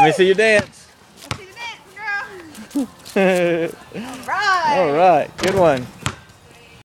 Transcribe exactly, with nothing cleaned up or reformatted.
me see you dance. Let's see you dance, girl. All right. All right, good one.